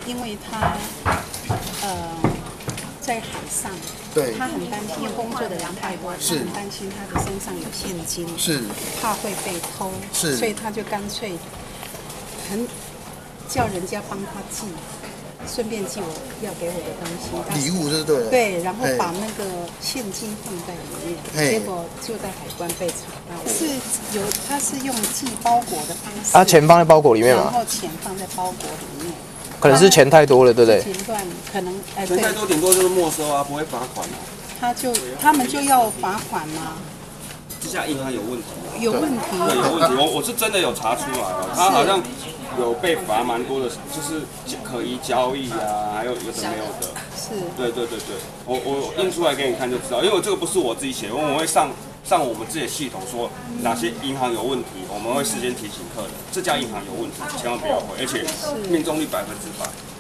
因为他在海上， 对， 他很担心，因为工作的人太多，他很担心他的身上有现金， 是怕会被偷， 是， 所以他就干脆叫人家帮他寄。顺便寄我要给我的东西， 礼物就对了。 对，然后把那个现金放在里面，结果就在海关被查到。他是用寄包裹的方式。 啊，钱放在包裹里面吗？ 然后钱放在包裹里面。 可能是钱太多了，对不对？ 钱段可能钱太多，顶多就是没收啊，不会罚款啊。 他们就要罚款吗？ 这家银行有问题。 有问题。 对，有问题。我是真的有查出来哦，他好像。有被罚蛮多的，就是可疑交易啊，还有的没有的。 是。 对，我印出来给你看就知道，因为这个不是我自己写，我们会上我们自己的系统说哪些银行有问题，我们会事先提醒客人，这家银行有问题，千万不要回，而且命中率100%。